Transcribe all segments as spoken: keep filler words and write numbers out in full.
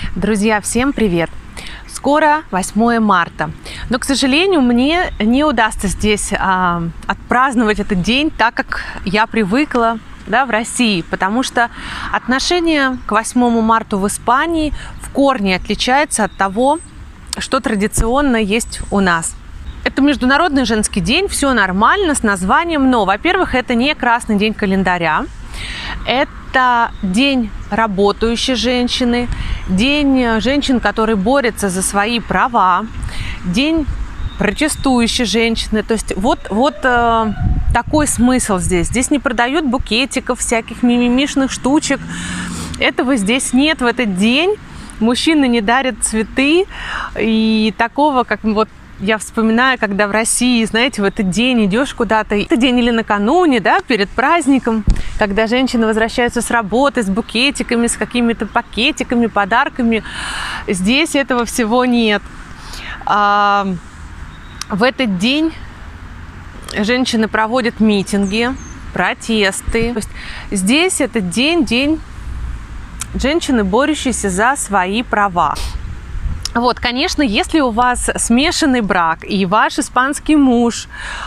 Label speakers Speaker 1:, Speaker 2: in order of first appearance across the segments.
Speaker 1: Друзья, всем привет! Скоро восьмое марта, но, к сожалению, мне не удастся здесь а, отпраздновать этот день так, как я привыкла, да, в России, потому что отношение к восьмому марта в Испании в корне отличается от того, что традиционно есть у нас. Это Международный женский день, все нормально с названием, но, во-первых, это не красный день календаря, это день работающей женщины, день женщин, которые борются за свои права, день протестующей женщины. То есть вот, вот э, такой смысл здесь. Здесь не продают букетиков, всяких мимимишных штучек. Этого здесь нет в этот день. Мужчины не дарят цветы. И такого, как вот я вспоминаю, когда в России, знаете, в этот день идешь куда-то, этот день или накануне, да, перед праздником, когда женщины возвращаются с работы с букетиками, с какими-то пакетиками, подарками. Здесь этого всего нет. А, в этот день женщины проводят митинги, протесты. То есть здесь этот день, день женщины, борющиеся за свои права. Вот, конечно, если у вас смешанный брак и ваш испанский муж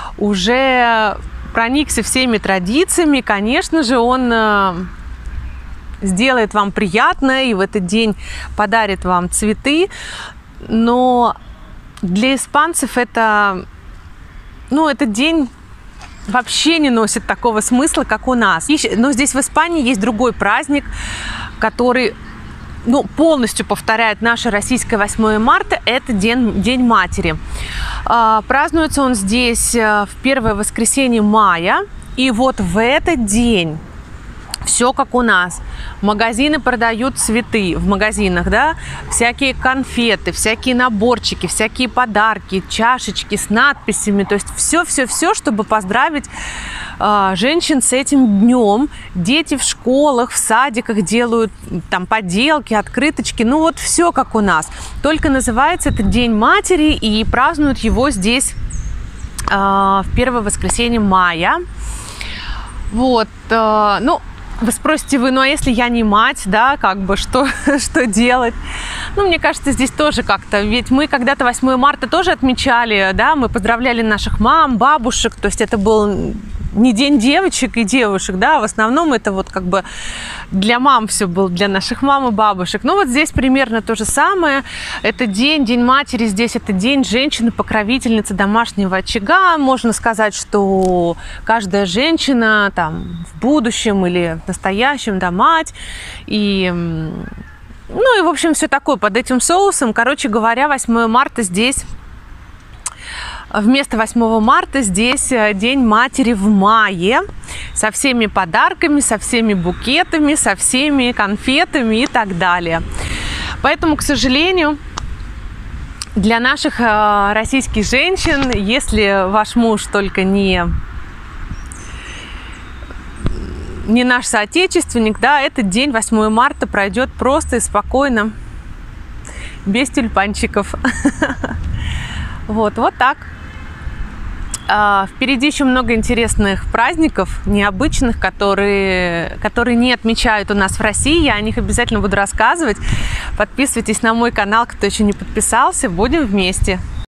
Speaker 1: уже проникся всеми традициями, конечно же, он сделает вам приятно и в этот день подарит вам цветы. Но для испанцев это, ну, этот день вообще не носит такого смысла, как у нас. Но здесь в Испании есть другой праздник, который, ну, полностью повторяет наше российское восьмое марта, это День, День матери. А, празднуется он здесь в первое воскресенье мая, и вот в этот день все как у нас. Магазины продают цветы в магазинах, да, всякие конфеты, всякие наборчики, всякие подарки, чашечки с надписями, то есть все-все-все, чтобы поздравить э, женщин с этим днем. Дети в школах, в садиках делают там поделки, открыточки, ну вот все как у нас. Только называется это День матери, и празднуют его здесь э, в первое воскресенье мая. Вот, э, ну, вы спросите вы, ну а если я не мать, да, как бы, что, что делать? Ну, мне кажется, здесь тоже как-то, ведь мы когда-то восьмое марта тоже отмечали, да, мы поздравляли наших мам, бабушек, то есть это был не день девочек и девушек, да, в основном это вот как бы для мам все было, для наших мам и бабушек. Ну вот здесь примерно то же самое. Это день, День матери, здесь это день женщины, покровительницы домашнего очага. Можно сказать, что каждая женщина там в будущем или в настоящем, да, мать. И, ну и, в общем, все такое под этим соусом. Короче говоря, восьмое марта здесь... Вместо восьмого марта здесь День матери в мае со всеми подарками, со всеми букетами, со всеми конфетами и так далее. Поэтому, к сожалению, для наших российских женщин, если ваш муж только не, не наш соотечественник, да, этот день, восьмое марта, пройдет просто и спокойно, без тюльпанчиков. Вот, вот так. Впереди еще много интересных праздников, необычных, которые, которые не отмечают у нас в России. Я о них обязательно буду рассказывать. Подписывайтесь на мой канал, кто еще не подписался. Будем вместе.